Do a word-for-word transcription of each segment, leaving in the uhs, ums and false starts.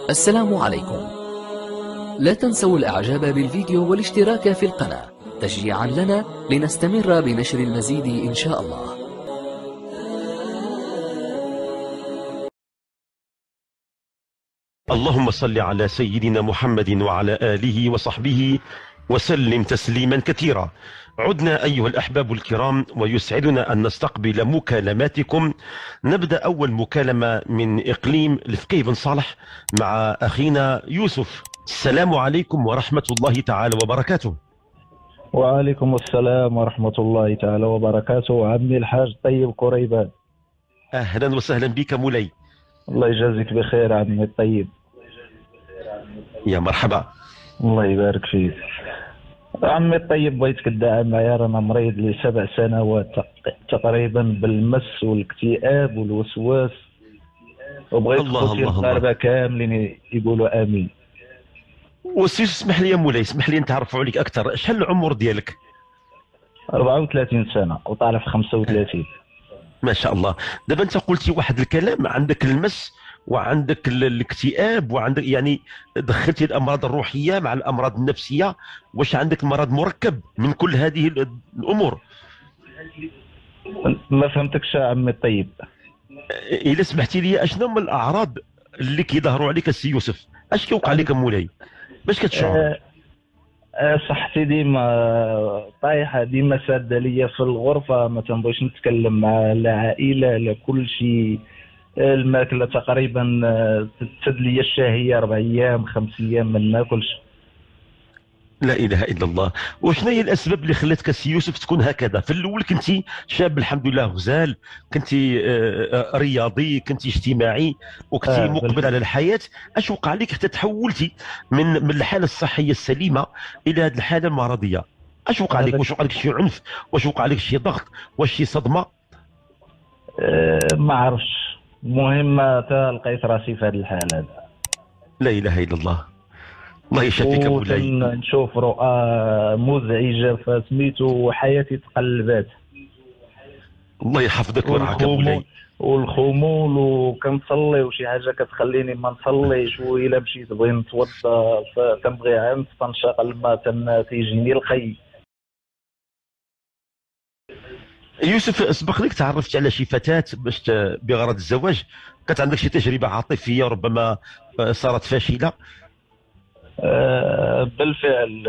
السلام عليكم. لا تنسوا الإعجاب بالفيديو والاشتراك في القناة تشجيعا لنا لنستمر بنشر المزيد إن شاء الله. اللهم صل على سيدنا محمد وعلى آله وصحبه وسلم تسليما كثيرا. عدنا أيها الأحباب الكرام، ويسعدنا أن نستقبل مكالماتكم. نبدأ أول مكالمة من إقليم الفقيه بن صالح مع أخينا يوسف. السلام عليكم ورحمة الله تعالى وبركاته. وعليكم السلام ورحمة الله تعالى وبركاته. عمي الحاج طيب كريبان، أهلا وسهلا بك مولاي. الله يجازيك بخير عمي الطيب. يا مرحبا. الله يبارك فيك عمي الطيب. بغيتك تدعم معايا، رانا مريض لي سبع سنوات تقريبا بالمس والاكتئاب والوسواس، وبغيت خوتي القاربة كاملين يقولوا امين. وسي اسمح لي يا مولاي، اسمح لي نتعرفوا عليك اكثر. شحال العمر ديالك؟ أربعة وثلاثين سنة وطالع في خمسة وثلاثين. ما شاء الله. دابا انت قلتي واحد الكلام، عندك المس وعندك الاكتئاب وعندك يعني دخلتي الامراض الروحيه مع الامراض النفسيه. واش عندك مرض مركب من كل هذه الامور؟ ما فهمتكش يا عمي الطيب. الا سمحتي لي، اشنو من الاعراض اللي كيظهروا عليك السي يوسف؟ اش كيوقع لك مولاي؟ باش كتشعر؟ أه صحتي ديما طايحه، ديما ساده ليا في الغرفه، ما تنبغيش نتكلم مع العائله لا كل شيء. الماكله تقريبا تسد لي الشهيه اربع ايام خمس ايام ما ناكلش. لا اله الا الله. وشنو هي الاسباب اللي خلاتك السي يوسف تكون هكذا؟ في الاول كنتي شاب الحمد لله غزال، كنتي رياضي، كنتي اجتماعي، وكنتي آه مقبل على الحياه. اش وقع لك حتى تحولتي من من الحاله الصحيه السليمه الى هذه الحاله المرضيه؟ اش وقع لك؟ واش وقع لك شي عنف؟ واش وقع لك شي ضغط؟ واش شي صدمه؟ آه ما عرفتش، المهم تا لقيت راسي في هذه الحاله هذا. لا اله الا الله. الله يشافيك مولاي. نشوف رؤى مزعجه فسميتو حياتي تقلبات. الله يحفظك ويرعاك مولاي. والخمول، وكنصلي وشي حاجه كتخليني ما نصليش، والا مشيت بغي نتوضا كنبغي عند تنشق الماء تيجيني الخي. يوسف، سبق لك تعرفت على شي فتاة باش بغرض الزواج؟ كانت عندك شي تجربة عاطفية ربما صارت فاشلة؟ أه بالفعل.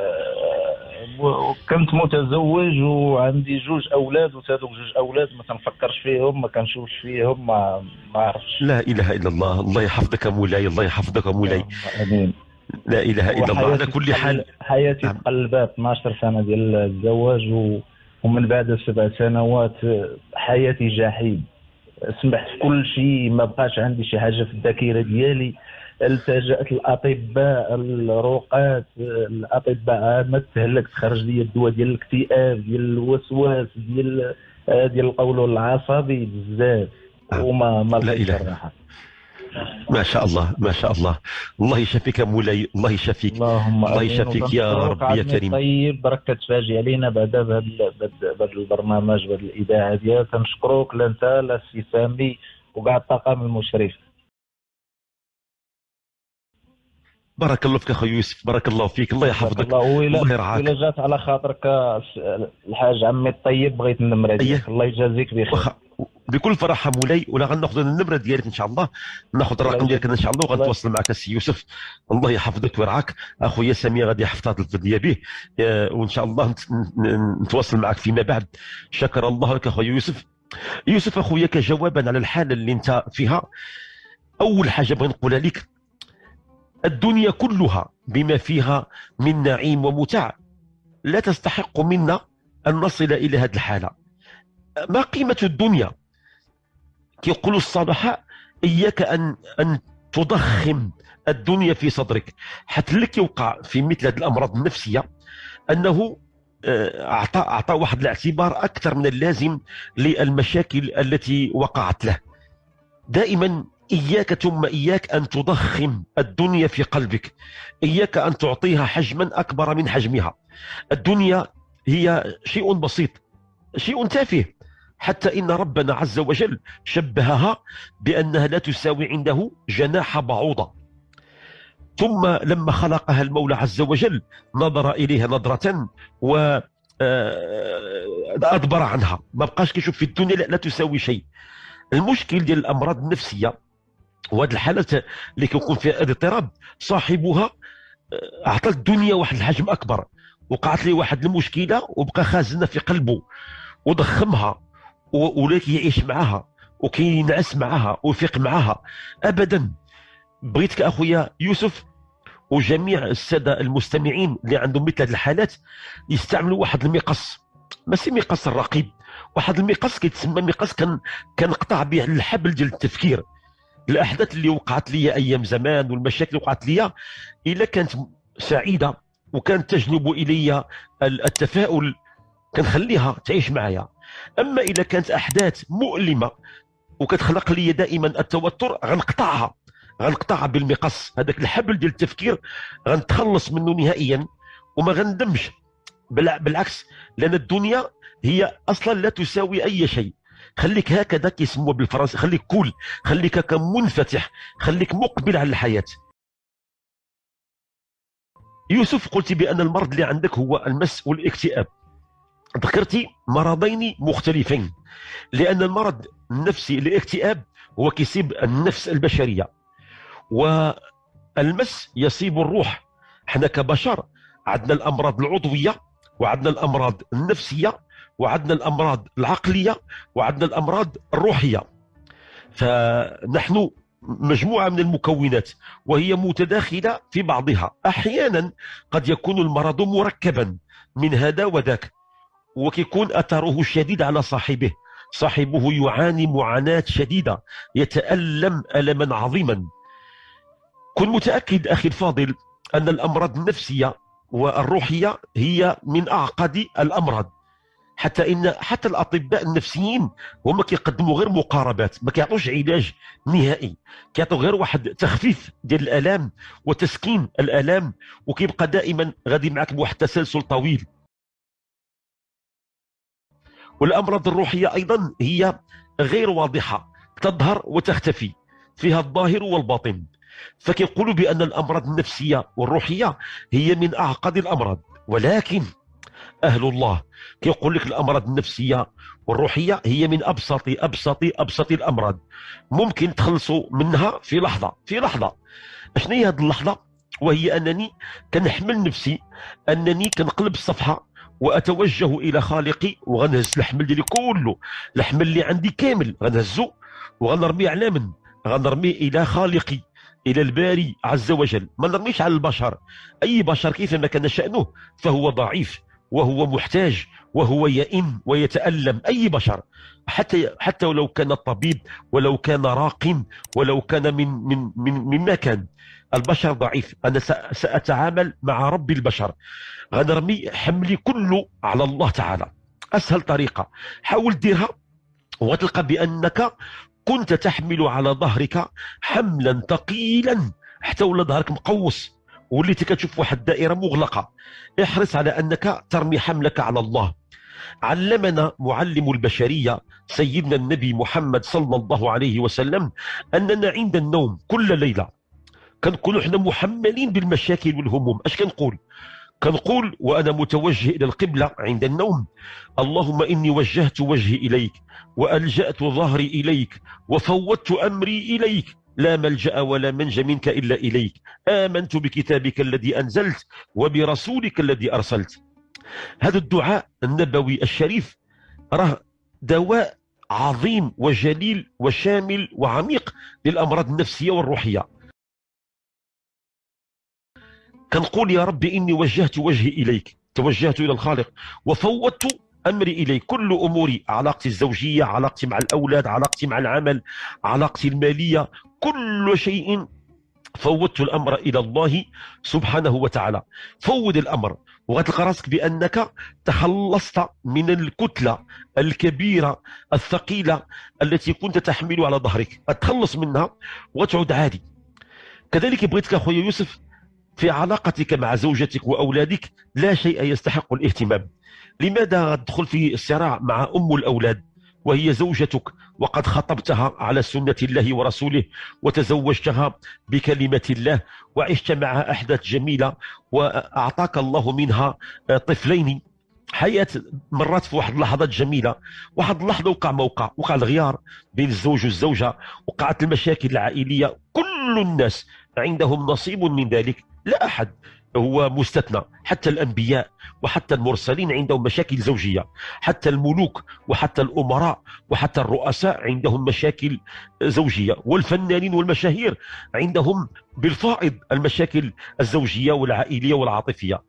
أه كنت متزوج وعندي جوج اولاد، وهذوك جوج اولاد ما تنفكرش فيهم، ما كنشوفش فيهم، ما ما عرفتش. لا اله الا الله. الله يحفظك مولاي، الله يحفظك مولاي. امين. لا اله الا الله. على كل حال حياتي تقلبات. اثناش سنه ديال الزواج و... ومن بعد سبع سنوات حياتي جحيم. سمحت في كل شيء، ما بقاش عندي شي حاجه في الذاكره ديالي. التجأت الاطباء، الرقاة، الاطباء ما تهلك تخرج لي الدواء ديال الاكتئاب، ديال الوسواس، ديال ديال القولون العصبي بزاف، وما ما لقيتش الراحه. ما شاء الله ما شاء الله. الله يشافيك مولاي، الله يشافيك. اللهم الله يشافيك يا رب يا كريم. طيب برك تفاجئ علينا بعدا بهذا بهذا البرنامج بهذه الاذاعه ديالك. كنشكروك لا انت لا السي سامي وكاع الطاقم المشرف. بارك الله فيك اخويا يوسف، بارك الله فيك. الله يحفظك، الله يرعاك. إلا جات على خاطرك الحاج عمي الطيب بغيت النمره ديالك. الله يجازيك بخير. بكل فرحه مولاي، ولا غناخذ النمره ديالك ان شاء الله، ناخذ الرقم ديالك ان شاء الله وغنتواصل معك السي يوسف. الله يحفظك ويرعاك. اخويا سامي غادي يحفظ الفديه به، وان شاء الله نتواصل معك فيما بعد. شكر الله لك اخويا يوسف. يوسف اخويا، كجوابا على الحاله اللي انت فيها، اول حاجه بغي نقولها لك، الدنيا كلها بما فيها من نعيم ومتع لا تستحق منا ان نصل الى هذه الحاله. ما قيمه الدنيا؟ كيقولوا الصالحاء: اياك ان ان تضخم الدنيا في صدرك، حتى لك يوقع في مثل هذه الامراض النفسيه انه اعطى اعطى واحد الاعتبار اكثر من اللازم للمشاكل التي وقعت له. دائما اياك ثم اياك ان تضخم الدنيا في قلبك، اياك ان تعطيها حجما اكبر من حجمها. الدنيا هي شيء بسيط، شيء تافه، حتى إن ربنا عز وجل شبهها بأنها لا تساوي عنده جناح بعوضة. ثم لما خلقها المولى عز وجل نظر إليها نظرة و أدبر عنها، ما بقاش كيشوف في الدنيا لا, لا تساوي شيء. المشكل ديال الأمراض النفسية وهذه الحالات اللي كيكون فيها اضطراب صاحبها أعطى الدنيا واحد الحجم أكبر، وقعت لي واحد المشكلة وبقى خازنها في قلبه وضخمها ولا كيعيش معها وكينعس معها ويفيق معها أبدا. بغيتك أخويا يوسف وجميع السادة المستمعين اللي عندهم مثل هذه الحالات يستعملوا واحد المقص، ماشي مقص الرقيب، واحد المقص كيتسمى مقص كان كنقطع به الحبل ديال التفكير. الاحداث اللي وقعت لي ايام زمان والمشاكل اللي وقعت لي الا كانت سعيده وكانت تجلب الي التفاؤل كنخليها تعيش معايا، اما اذا كانت احداث مؤلمه وكتخلق لي دائما التوتر غنقطعها غنقطعها بالمقص. هذاك الحبل ديال التفكير غنتخلص منه نهائيا وما غندمش، بالعكس، لان الدنيا هي اصلا لا تساوي اي شيء. خليك هكذا كيسموه بالفرنسي، خليك كول، خليك هكا منفتح، خليك مقبل على الحياه. يوسف قلت بان المرض اللي عندك هو المس والاكتئاب، ذكرتي مرضين مختلفين، لان المرض النفسي الاكتئاب هو كيصيب النفس البشريه، والمس يصيب الروح. حنا كبشر عندنا الامراض العضويه وعندنا الامراض النفسيه وعندنا الامراض العقليه وعندنا الامراض الروحيه، فنحن مجموعه من المكونات وهي متداخله في بعضها. احيانا قد يكون المرض مركبا من هذا وذاك وكيكون اثره شديد على صاحبه، صاحبه يعاني معاناه شديده، يتالم الما عظيما. كن متاكد اخي الفاضل ان الامراض النفسيه والروحيه هي من اعقد الامراض، حتى ان حتى الاطباء النفسيين هما كيقدموا غير مقاربات، ما كيعطوش علاج نهائي، كيعطوا غير واحد تخفيف ديال الالام وتسكين الالام، وكيبقى دائما غادي معك بواحد التسلسل طويل. والامراض الروحيه ايضا هي غير واضحه، تظهر وتختفي، فيها الظاهر والباطن. فكيقولوا بان الامراض النفسيه والروحيه هي من اعقد الامراض، ولكن اهل الله كيقول لك الامراض النفسيه والروحيه هي من ابسط ابسط ابسط الامراض، ممكن تخلصوا منها في لحظه في لحظه. شنو هي هذه اللحظه؟ وهي انني كنحمل نفسي، انني كنقلب الصفحه واتوجه الى خالقي وغنهز الحمل ديالي كله، الحمل اللي عندي كامل غنهزو وغنرميه على من؟ غنرميه الى خالقي، الى الباري عز وجل. ما نرميش على البشر، اي بشر كيفما كان شانه فهو ضعيف وهو محتاج وهو يئن ويتألم، أي بشر، حتى حتى ولو كان طبيب ولو كان راق ولو كان من من من مما كان، البشر ضعيف. أنا سأتعامل مع رب البشر، غنرمي حملي كله على الله تعالى. أسهل طريقة حاول ديرها وتلقى بأنك كنت تحمل على ظهرك حملا ثقيلا حتى ولا ظهرك مقوس وليتي كتشوف واحد الدائره مغلقه. احرص على انك ترمي حملك على الله. علمنا معلم البشريه سيدنا النبي محمد صلى الله عليه وسلم اننا عند النوم كل ليله كنكونوا حنا محملين بالمشاكل والهموم. اش كنقول؟ كنقول وانا متوجه الى القبله عند النوم: اللهم اني وجهت وجهي اليك والجات ظهري اليك وفوضت امري اليك، لا ملجأ ولا منجى منك إلا إليك، آمنت بكتابك الذي أنزلت وبرسولك الذي أرسلت. هذا الدعاء النبوي الشريف راه دواء عظيم وجليل وشامل وعميق للأمراض النفسية والروحية. كنقول يا رب إني وجهت وجهي إليك، توجهت إلى الخالق وفوضت أمري إليك، كل أموري، علاقتي الزوجية، علاقتي مع الأولاد، علاقتي مع العمل، علاقتي المالية، كل شيء فوضت الأمر إلى الله سبحانه وتعالى. فوض الأمر وغتلقى راسك بأنك تخلصت من الكتلة الكبيرة الثقيلة التي كنت تحمل على ظهرك، أتخلص منها وتعود عادي. كذلك بغيتك أخويا يوسف في علاقتك مع زوجتك وأولادك لا شيء يستحق الاهتمام. لماذا تدخل في الصراع مع أم الأولاد وهي زوجتك وقد خطبتها على سنة الله ورسوله وتزوجتها بكلمة الله وعشت معها أحداث جميلة وأعطاك الله منها طفلين. حياة مرات في واحد اللحظات جميلة، واحد اللحظة وقع موقع وقع الغيار بين الزوج والزوجة، وقعت المشاكل العائلية، كل الناس عندهم نصيب من ذلك، لا أحد هو مستثنى، حتى الأنبياء وحتى المرسلين عندهم مشاكل زوجية، حتى الملوك وحتى الأمراء وحتى الرؤساء عندهم مشاكل زوجية، والفنانين والمشاهير عندهم بالفائض المشاكل الزوجية والعائلية والعاطفية.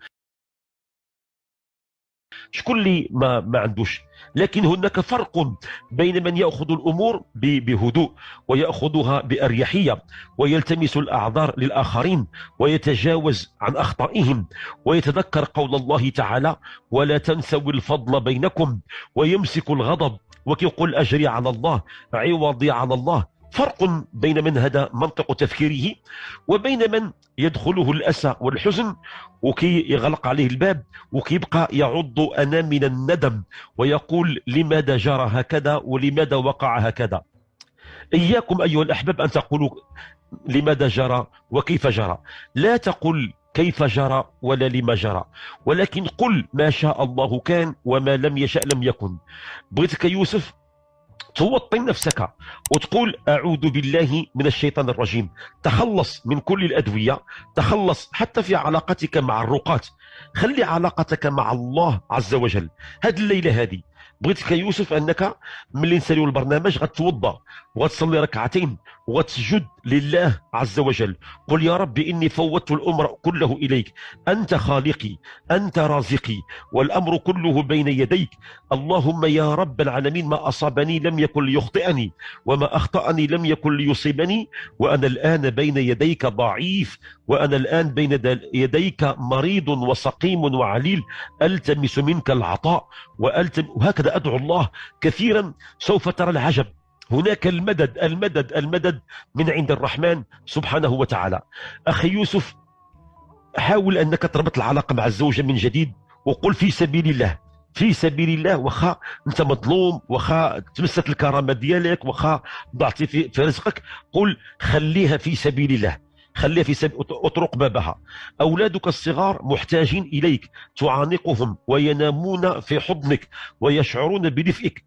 شكون اللي ما ما عندوش؟ لكن هناك فرق بين من يأخذ الأمور بهدوء ويأخذها بأريحية ويلتمس الأعذار للآخرين ويتجاوز عن أخطائهم ويتذكر قول الله تعالى: ولا تنسوا الفضل بينكم، ويمسك الغضب وكيقول أجري على الله عوضي على الله. فرق بين من هذا منطق تفكيره وبين من يدخله الأسى والحزن وكي يغلق عليه الباب وكيبقى يعض أنامل الندم ويقول لماذا جرى هكذا ولماذا وقع هكذا. إياكم أيها الأحباب أن تقولوا لماذا جرى وكيف جرى، لا تقل كيف جرى ولا لما جرى، ولكن قل ما شاء الله كان وما لم يشأ لم يكن. بغيتك يوسف توطن نفسك وتقول أعوذ بالله من الشيطان الرجيم، تخلص من كل الأدوية، تخلص حتى في علاقتك مع الرقاة، خلي علاقتك مع الله عز وجل. هذه الليلة هذه بغيتك يوسف أنك ملي نساليو البرنامج غتوضا وغتصلي ركعتين وغتسجد لله عز وجل، قل يا رب إني فوضت الأمر كله إليك، أنت خالقي أنت رازقي والأمر كله بين يديك، اللهم يا رب العالمين ما أصابني لم يكن ليخطئني وما أخطأني لم يكن ليصيبني، وأنا الآن بين يديك ضعيف، وأنا الآن بين يديك مريض وسقيم وعليل، ألتمس منك العطاء وألتم، وهكذا أدعو الله كثيرا. سوف ترى العجب، هناك المدد المدد المدد من عند الرحمن سبحانه وتعالى. أخي يوسف، حاول أنك تربط العلاقة مع الزوجة من جديد وقل في سبيل الله، في سبيل الله، وخا انت مظلوم، وخا تمست الكرامة ديالك، وخا ضعتي في, في رزقك، قل خليها في سبيل الله، خليها في سبيل، اطرق بابها. أولادك الصغار محتاجين إليك، تعانقهم وينامون في حضنك ويشعرون بدفئك.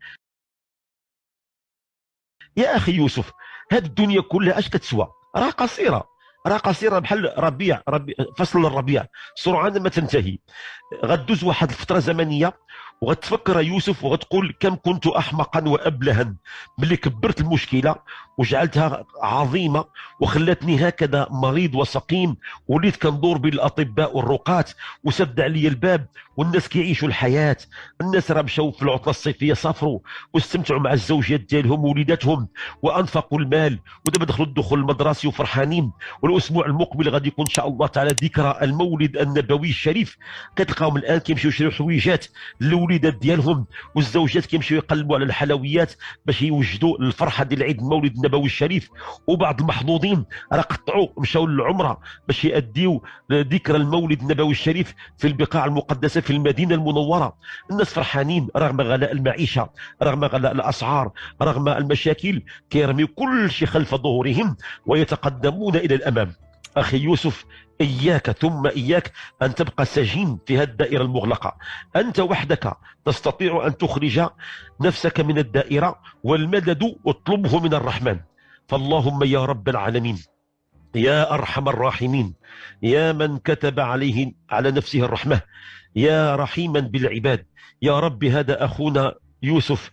يا أخي يوسف، هذه الدنيا كلها اش كتسوى؟ راه قصيرة، راه قصيرة بحال ربيع, ربيع فصل الربيع سرعان ما تنتهي. غدوز واحد الفترة زمنية وغتفكر يوسف وغتقول كم كنت أحمقا وأبلها ملي كبرت المشكلة وجعلتها عظيمة وخلتني هكذا مريض وسقيم، وليت كندور بين الأطباء والرقاة وسد علي الباب، والناس كيعيشوا الحياة، الناس راه مشاو في العطلة الصيفية سافروا واستمتعوا مع الزوجات ديالهم ووليداتهم وأنفقوا المال، ودابا دخلوا الدخول المدرسي وفرحانين، والأسبوع المقبل غادي يكون إن شاء الله تعالى ذكرى المولد النبوي الشريف، كتلقاهم الآن كيمشيو يشريو حويجات للوليدات ديالهم، والزوجات كيمشيو يقلبوا على الحلويات باش يوجدوا الفرحة ديال عيد المولد النبوي الشريف، وبعض المحظوظين راه قطعوا مشاو للعمرة باش يأديوا ذكرى المولد النبوي الشريف في البقاع المقدسة في المدينة المنورة. الناس فرحانين رغم غلاء المعيشة، رغم غلاء الأسعار، رغم المشاكل، كيرميو كل شيء خلف ظهورهم ويتقدمون إلى الأمام. أخي يوسف، إياك ثم إياك أن تبقى سجين في هذه الدائرة المغلقة. أنت وحدك تستطيع أن تخرج نفسك من الدائرة، والمدد اطلبه من الرحمن. فاللهم يا رب العالمين يا أرحم الراحمين، يا من كتب عليه على نفسه الرحمة، يا رحيما بالعباد، يا رب هذا أخونا يوسف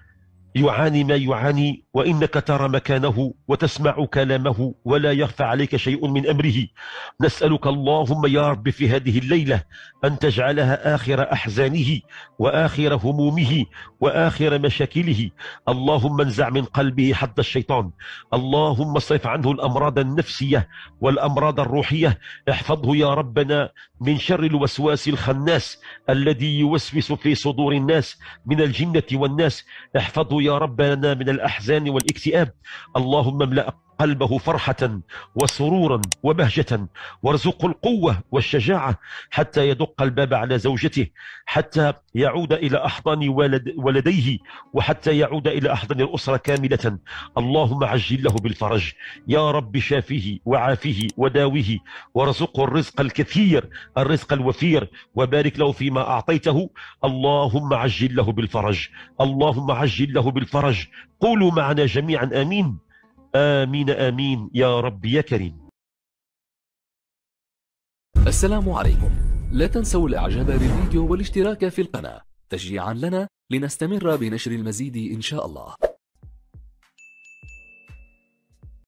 يعاني ما يعاني، وإنك ترى مكانه وتسمع كلامه ولا يخفى عليك شيء من أمره. نسألك اللهم يا رب في هذه الليلة أن تجعلها آخر أحزانه وآخر همومه وآخر مشاكله. اللهم انزع من قلبه حد الشيطان، اللهم اصرف عنه الأمراض النفسية والأمراض الروحية. احفظه يا ربنا من شر الوسواس الخناس الذي يوسوس في صدور الناس من الجنة والناس. احفظه يا ربنا من الأحزان والاكتئاب. اللهم املأ قلبه فرحة وسرورا وبهجة، وارزقه القوة والشجاعة حتى يدق الباب على زوجته، حتى يعود إلى أحضان ولد ولديه، وحتى يعود إلى أحضان الأسرة كاملة. اللهم عجل له بالفرج يا رب، شافيه وعافيه وداويه، وارزقه الرزق الكثير الرزق الوفير، وبارك له فيما أعطيته. اللهم عجل له بالفرج، اللهم عجل له بالفرج. قولوا معنا جميعا آمين آمين آمين يا رب يا كريم. السلام عليكم. لا تنسوا الإعجاب بالفيديو والاشتراك في القناة تشجيعا لنا لنستمر بنشر المزيد إن شاء الله.